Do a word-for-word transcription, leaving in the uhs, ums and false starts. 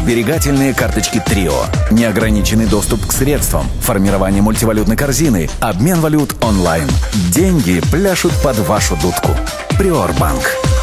Сберегательные карточки Трио. Неограниченный доступ к средствам. Формирование мультивалютной корзины. Обмен валют онлайн. Деньги пляшут под вашу дудку. Приорбанк.